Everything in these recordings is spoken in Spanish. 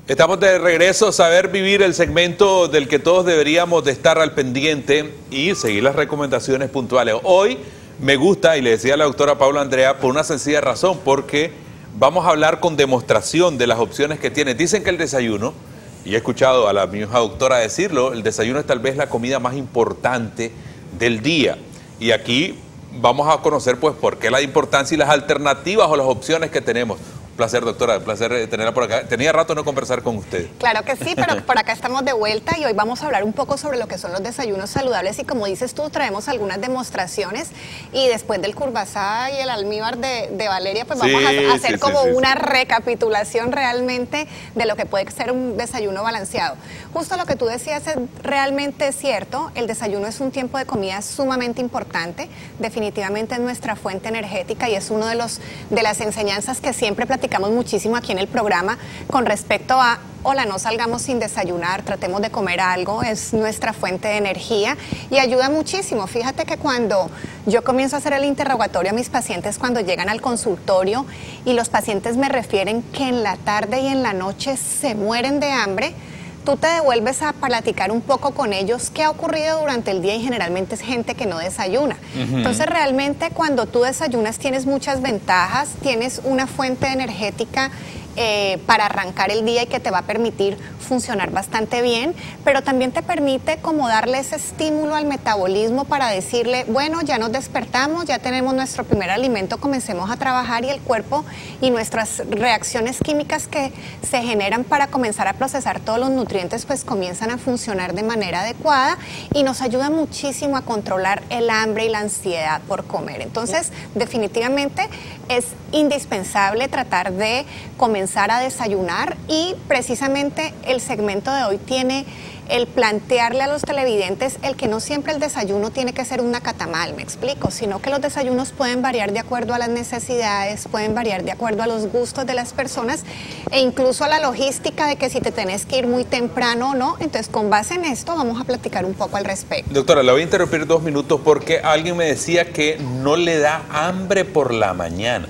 Estamos de regreso, Saber Vivir, el segmento del que todos deberíamos de estar al pendiente y seguir las recomendaciones puntuales. Hoy me gusta, y le decía a la doctora Paula Andrea, por una sencilla razón, porque vamos a hablar con demostración de las opciones que tiene. Dicen que el desayuno, y he escuchado a la misma doctora decirlo, el desayuno es tal vez la comida más importante del día. Y aquí vamos a conocer pues por qué la importancia y las alternativas o las opciones que tenemos. Placer, doctora, placer tenerla por acá. Tenía rato no conversar con usted. Claro que sí, pero por acá estamos de vuelta y hoy vamos a hablar un poco sobre lo que son los desayunos saludables y como dices tú, traemos algunas demostraciones y después del curvasá y el almíbar de Valeria, pues vamos a hacer una recapitulación realmente de lo que puede ser un desayuno balanceado. Justo lo que tú decías es realmente cierto, el desayuno es un tiempo de comida sumamente importante, definitivamente es nuestra fuente energética y es uno de las enseñanzas que siempre platicamos muchísimo aquí en el programa con respecto a hola, no salgamos sin desayunar, tratemos de comer algo, es nuestra fuente de energía y ayuda muchísimo. Fíjate que cuando yo comienzo a hacer el interrogatorio a mis pacientes cuando llegan al consultorio y los pacientes me refieren que en la tarde y en la noche se mueren de hambre, tú te devuelves a platicar un poco con ellos qué ha ocurrido durante el día y generalmente es gente que no desayuna. Entonces realmente cuando tú desayunas tienes muchas ventajas, tienes una fuente energética para arrancar el día y que te va a permitir funcionar bastante bien, pero también te permite como darle ese estímulo al metabolismo para decirle, bueno, ya nos despertamos, ya tenemos nuestro primer alimento, comencemos a trabajar y el cuerpo y nuestras reacciones químicas que se generan para comenzar a procesar todos los nutrientes pues comienzan a funcionar de manera adecuada y nos ayuda muchísimo a controlar el hambre y la ansiedad por comer. Entonces, definitivamente es indispensable tratar de comenzar a desayunar y precisamente el segmento de hoy tiene el plantearle a los televidentes el que no siempre el desayuno tiene que ser un nacatamal, me explico, sino que los desayunos pueden variar de acuerdo a las necesidades, pueden variar de acuerdo a los gustos de las personas e incluso a la logística de que si te tenés que ir muy temprano o no. Entonces, con base en esto vamos a platicar un poco al respecto. Doctora, la voy a interrumpir 2 minutos porque alguien me decía que no le da hambre por la mañana.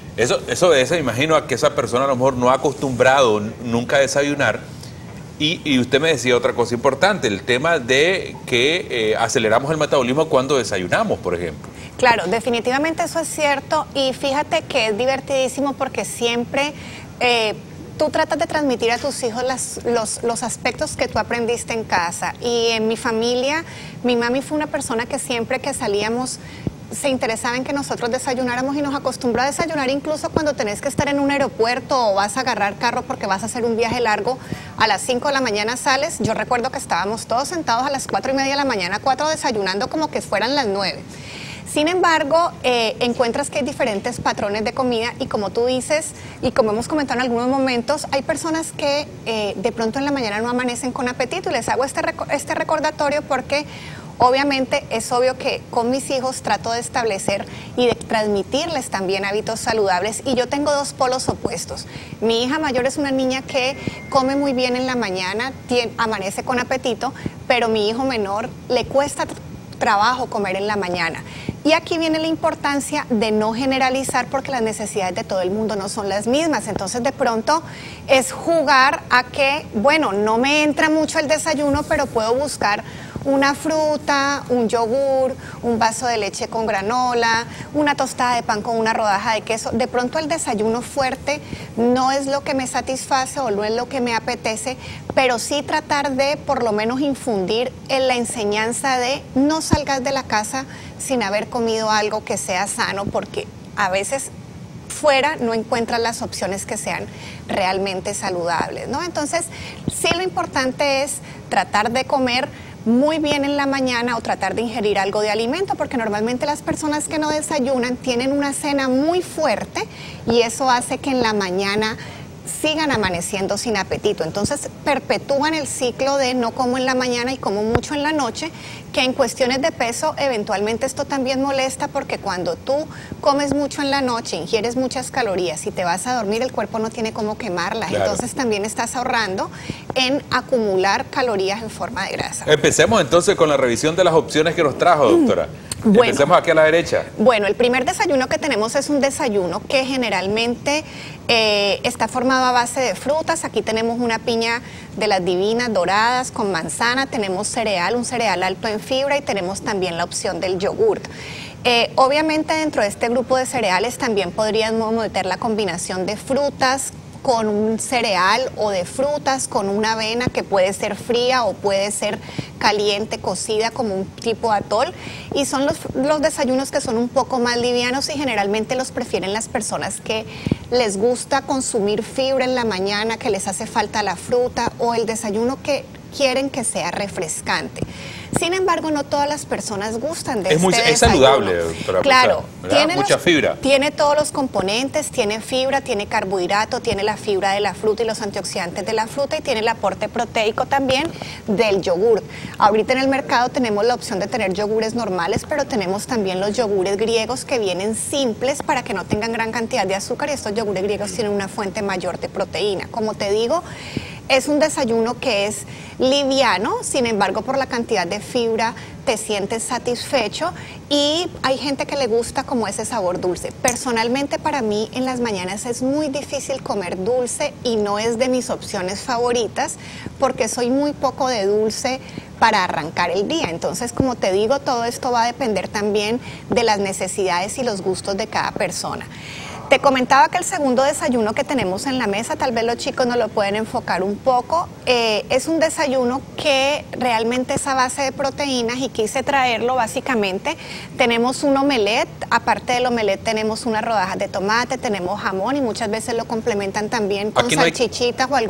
Eso me imagino a que esa persona a lo mejor no ha acostumbrado nunca a desayunar. Y usted me decía otra cosa importante, el tema de que aceleramos el metabolismo cuando desayunamos, por ejemplo. Claro, definitivamente eso es cierto y fíjate que es divertidísimo porque siempre tú tratas de transmitir a tus hijos los aspectos que tú aprendiste en casa. Y en mi familia, mi mami fue una persona que siempre que salíamos se interesaba en que nosotros desayunáramos y nos acostumbró a desayunar incluso cuando tenés que estar en un aeropuerto o vas a agarrar carro porque vas a hacer un viaje largo, a las 5 de la mañana sales. Yo recuerdo que estábamos todos sentados a las 4:30 de la mañana, 4 desayunando como que fueran las 9. Sin embargo, encuentras que hay diferentes patrones de comida y como tú dices, y como hemos comentado en algunos momentos, hay personas que de pronto en la mañana no amanecen con apetito y les hago este recordatorio porque obviamente es obvio que con mis hijos trato de establecer y de transmitirles también hábitos saludables y yo tengo 2 polos opuestos. Mi hija mayor es una niña que come muy bien en la mañana, amanece con apetito, pero mi hijo menor le cuesta trabajo comer en la mañana. Y aquí viene la importancia de no generalizar porque las necesidades de todo el mundo no son las mismas. Entonces de pronto es jugar a que, bueno, no me entra mucho el desayuno, pero puedo buscar una fruta, un yogur, un vaso de leche con granola, una tostada de pan con una rodaja de queso. De pronto el desayuno fuerte no es lo que me satisface o no es lo que me apetece, pero sí tratar de por lo menos infundir en la enseñanza de no salgas de la casa sin haber comido algo que sea sano, porque a veces fuera no encuentras las opciones que sean realmente saludables, ¿no? Entonces, sí lo importante es tratar de comer muy bien en la mañana o tratar de ingerir algo de alimento, porque normalmente las personas que no desayunan tienen una cena muy fuerte y eso hace que en la mañana sigan amaneciendo sin apetito. Entonces perpetúan el ciclo de no como en la mañana y como mucho en la noche, que en cuestiones de peso eventualmente esto también molesta porque cuando tú comes mucho en la noche, ingieres muchas calorías y te vas a dormir, el cuerpo no tiene cómo quemarlas. Claro. Entonces también estás ahorrando en acumular calorías en forma de grasa. Empecemos entonces con la revisión de las opciones que nos trajo, doctora. Bueno, empecemos aquí a la derecha. Bueno, el primer desayuno que tenemos es un desayuno que generalmente está formado a base de frutas. Aquí tenemos una piña de las divinas doradas con manzana, tenemos cereal, un cereal alto en fibra y tenemos también la opción del yogurt. Obviamente dentro de este grupo de cereales también podríamos meter la combinación de frutas con un cereal o de frutas con una avena que puede ser fría o puede ser caliente, cocida como un tipo atol, y son los desayunos que son un poco más livianos y generalmente los prefieren las personas que les gusta consumir fibra en la mañana, que les hace falta la fruta o el desayuno que quieren que sea refrescante. Sin embargo, no todas las personas gustan de este desayuno. Es saludable, doctora. Claro, tiene mucha fibra. Tiene todos los componentes, tiene fibra, tiene carbohidrato, tiene la fibra de la fruta y los antioxidantes de la fruta y tiene el aporte proteico también del yogur. Ahorita en el mercado tenemos la opción de tener yogures normales, pero tenemos también los yogures griegos que vienen simples para que no tengan gran cantidad de azúcar, y estos yogures griegos tienen una fuente mayor de proteína. Como te digo, es un desayuno que es liviano, sin embargo, por la cantidad de fibra te sientes satisfecho, y hay gente que le gusta como ese sabor dulce. Personalmente, para mí en las mañanas es muy difícil comer dulce y no es de mis opciones favoritas porque soy muy poco de dulce para arrancar el día. Entonces, como te digo, todo esto va a depender también de las necesidades y los gustos de cada persona. Te comentaba que el segundo desayuno que tenemos en la mesa, tal vez los chicos nos lo pueden enfocar un poco, es un desayuno que realmente es a base de proteínas y quise traerlo básicamente. Tenemos un omelette, aparte del omelette tenemos unas rodajas de tomate, tenemos jamón y muchas veces lo complementan también con salchichitas o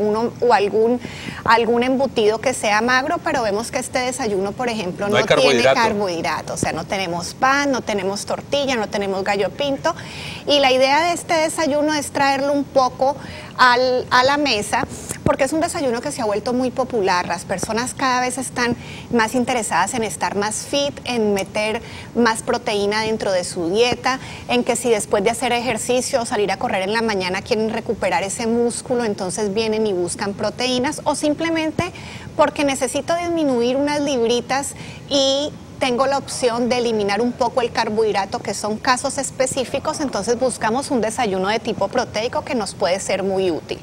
algún embutido que sea magro, pero vemos que este desayuno, por ejemplo, no tiene carbohidratos, o sea, no tenemos pan, no tenemos tortilla, no tenemos gallo pinto, y la idea de este desayuno es traerlo un poco a la mesa, porque es un desayuno que se ha vuelto muy popular. Las personas cada vez están más interesadas en estar más fit, en meter más proteína dentro de su dieta, en que si después de hacer ejercicio o salir a correr en la mañana quieren recuperar ese músculo, entonces vienen y buscan proteínas, o simplemente porque necesito disminuir unas libritas y tengo la opción de eliminar un poco el carbohidrato, que son casos específicos, entonces buscamos un desayuno de tipo proteico que nos puede ser muy útil.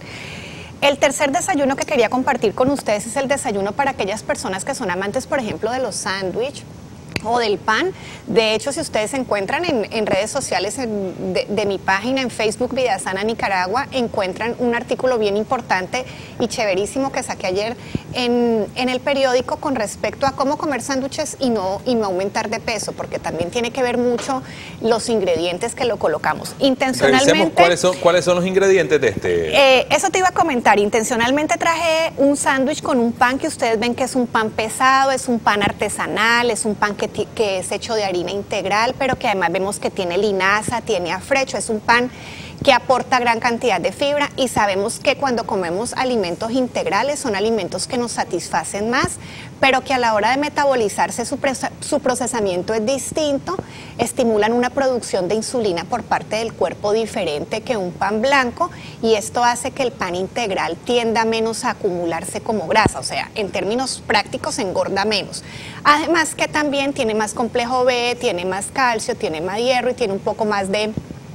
El tercer desayuno que quería compartir con ustedes es el desayuno para aquellas personas que son amantes, por ejemplo, de los sándwiches o del pan. De hecho, si ustedes se encuentran en redes sociales de mi página en Facebook, Vida Sana Nicaragua, encuentran un artículo bien importante y chéverísimo que saqué ayer en el periódico con respecto a cómo comer sándwiches y no aumentar de peso, porque también tiene que ver mucho los ingredientes que lo colocamos. Intencionalmente. Revisemos cuáles son los ingredientes de este. Eso te iba a comentar. Intencionalmente traje un sándwich con un pan que ustedes ven que es un pan pesado, es un pan artesanal, es un pan que es hecho de harina integral, pero que además vemos que tiene linaza, tiene afrecho, es un pan que aporta gran cantidad de fibra, y sabemos que cuando comemos alimentos integrales son alimentos que nos satisfacen más, pero que a la hora de metabolizarse su procesamiento es distinto, estimulan una producción de insulina por parte del cuerpo diferente que un pan blanco, y esto hace que el pan integral tienda menos a acumularse como grasa, o sea, en términos prácticos engorda menos. Además que también tiene más complejo B, tiene más calcio, tiene más hierro y tiene un poco más de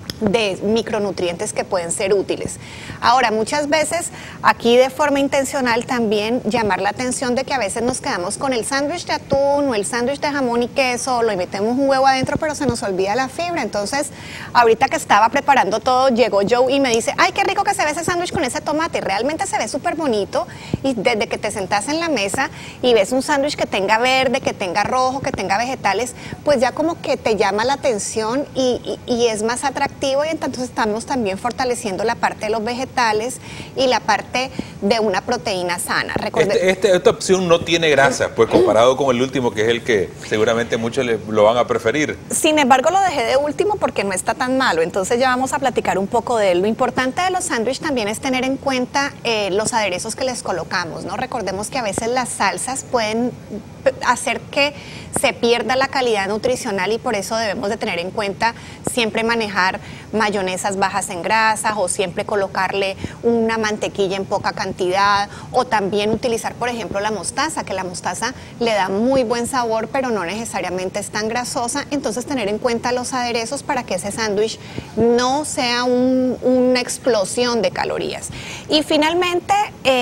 micronutrientes que pueden ser útiles. Ahora, muchas veces aquí de forma intencional también llamar la atención de que a veces nos quedamos con el sándwich de atún o el sándwich de jamón y queso, lo metemos un huevo adentro, pero se nos olvida la fibra. Entonces, ahorita que estaba preparando todo, llegó Joe y me dice, ay, qué rico que se ve ese sándwich con ese tomate. Realmente se ve súper bonito, y desde que te sentas en la mesa y ves un sándwich que tenga verde, que tenga rojo, que tenga vegetales, pues ya como que te llama la atención y es más atractivo. Y entonces estamos también fortaleciendo la parte de los vegetales y la parte de una proteína sana. Esta opción no tiene grasa, pues comparado con el último, que es el que seguramente muchos lo van a preferir. Sin embargo, lo dejé de último porque no está tan malo, entonces ya vamos a platicar un poco de él. Lo importante de los sándwiches también es tener en cuenta los aderezos que les colocamos, ¿no? Recordemos que a veces las salsas pueden hacer que se pierda la calidad nutricional, y por eso debemos de tener en cuenta siempre manejar mayonesas bajas en grasas, o siempre colocarle una mantequilla en poca cantidad, o también utilizar, por ejemplo, la mostaza, que la mostaza le da muy buen sabor, pero no necesariamente es tan grasosa. Entonces, tener en cuenta los aderezos para que ese sándwich no sea una explosión de calorías. Y finalmente,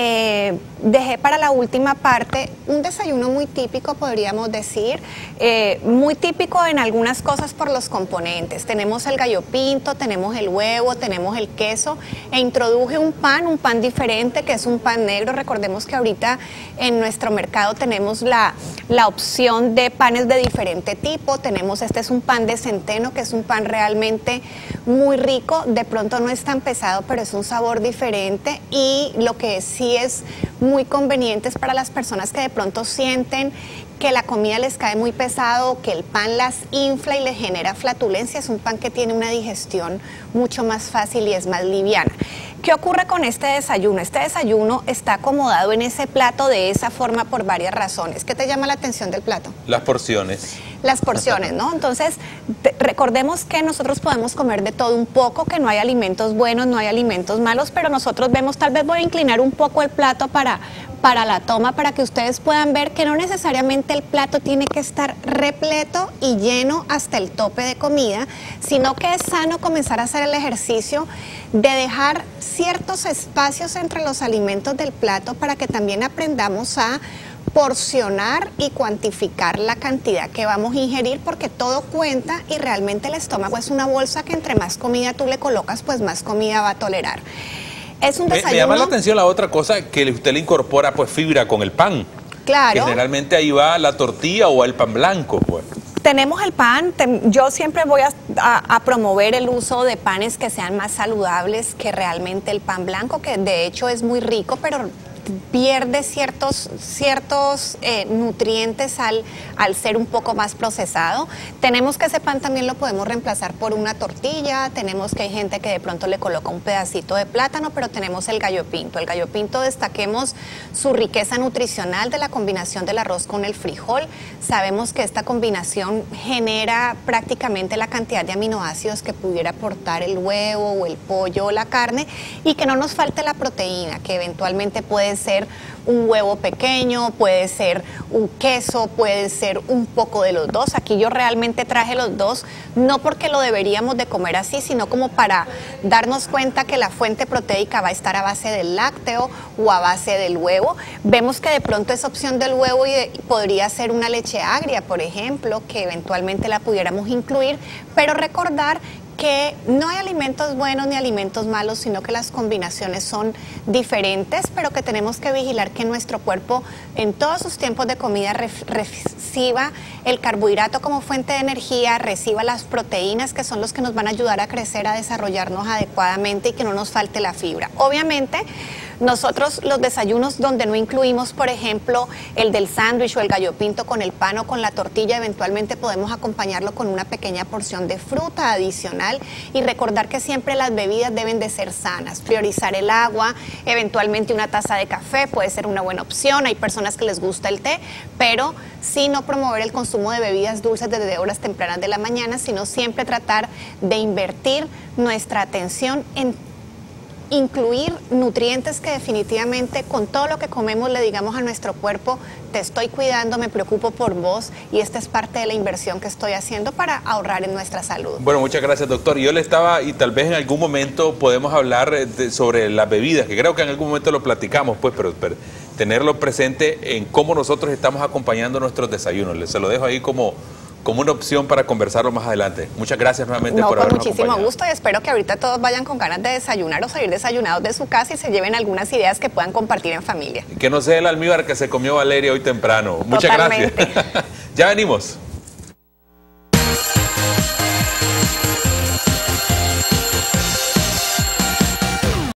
dejé para la última parte un desayuno muy típico, podríamos decir, muy típico en algunas cosas por los componentes. Tenemos el gallo pinto, tenemos el huevo, tenemos el queso, e introduje un pan diferente, que es un pan negro. Recordemos que ahorita en nuestro mercado tenemos la opción de panes de diferente tipo. Este es un pan de centeno, que es un pan realmente muy rico, de pronto no es tan pesado, pero es un sabor diferente, y lo que sí es muy conveniente es para las personas que de pronto sienten que la comida les cae muy pesado, que el pan las infla y les genera flatulencia. Es un pan que tiene una digestión mucho más fácil y es más liviana. ¿Qué ocurre con este desayuno? Este desayuno está acomodado en ese plato de esa forma por varias razones. ¿Qué te llama la atención del plato? Las porciones. Las porciones, ¿no? Entonces, recordemos que nosotros podemos comer de todo un poco, que no hay alimentos buenos, no hay alimentos malos, pero nosotros vemos, tal vez voy a inclinar un poco el plato para la toma, para que ustedes puedan ver que no necesariamente el plato tiene que estar repleto y lleno hasta el tope de comida, sino que es sano comenzar a hacer el ejercicio de dejar ciertos espacios entre los alimentos del plato, para que también aprendamos a porcionar y cuantificar la cantidad que vamos a ingerir, porque todo cuenta, y realmente el estómago es una bolsa que entre más comida tú le colocas, pues más comida va a tolerar. Es un desayuno. Me llama la atención la otra cosa, que usted le incorpora pues fibra con el pan. Claro. Que generalmente ahí va la tortilla o el pan blanco, pues. Tenemos el pan. Yo siempre voy a promover el uso de panes que sean más saludables que realmente el pan blanco, que de hecho es muy rico, pero pierde ciertos nutrientes al ser un poco más procesado. Tenemos que ese pan también lo podemos reemplazar por una tortilla. Tenemos que hay gente que de pronto le coloca un pedacito de plátano, pero tenemos el gallo pinto. El gallo pinto, destaquemos su riqueza nutricional de la combinación del arroz con el frijol. Sabemos que esta combinación genera prácticamente la cantidad de aminoácidos que pudiera aportar el huevo o el pollo o la carne, y que no nos falte la proteína, que eventualmente puede ser un huevo pequeño, puede ser un queso, puede ser un poco de los dos. Aquí yo realmente traje los dos, no porque lo deberíamos de comer así, sino como para darnos cuenta que la fuente proteica va a estar a base del lácteo o a base del huevo. Vemos que de pronto esa opción del huevo podría ser una leche agria, por ejemplo, que eventualmente la pudiéramos incluir, pero recordar que no hay alimentos buenos ni alimentos malos, sino que las combinaciones son diferentes, pero que tenemos que vigilar que nuestro cuerpo en todos sus tiempos de comida reciba el carbohidrato como fuente de energía, reciba las proteínas, que son los que nos van a ayudar a crecer, a desarrollarnos adecuadamente, y que no nos falte la fibra. Obviamente, nosotros los desayunos donde no incluimos, por ejemplo, el del sándwich o el gallo pinto con el pan o con la tortilla, eventualmente podemos acompañarlo con una pequeña porción de fruta adicional, y recordar que siempre las bebidas deben de ser sanas. Priorizar el agua, eventualmente una taza de café puede ser una buena opción. Hay personas que les gusta el té, pero sí no promover el consumo de bebidas dulces desde horas tempranas de la mañana, sino siempre tratar de invertir nuestra atención en incluir nutrientes que definitivamente con todo lo que comemos le digamos a nuestro cuerpo: te estoy cuidando, me preocupo por vos, y esta es parte de la inversión que estoy haciendo para ahorrar en nuestra salud. Bueno, muchas gracias, doctor. Yo le estaba, y tal vez en algún momento podemos hablar sobre las bebidas, que creo que en algún momento lo platicamos, pues, pero tenerlo presente en cómo nosotros estamos acompañando nuestros desayunos. Se lo dejo ahí como una opción para conversarlo más adelante. Muchas gracias nuevamente por habernos acompañado. Con muchísimo gusto, y espero que ahorita todos vayan con ganas de desayunar o salir desayunados de su casa y se lleven algunas ideas que puedan compartir en familia. Que no sea el almíbar que se comió Valeria hoy temprano. Muchas gracias. Ya venimos.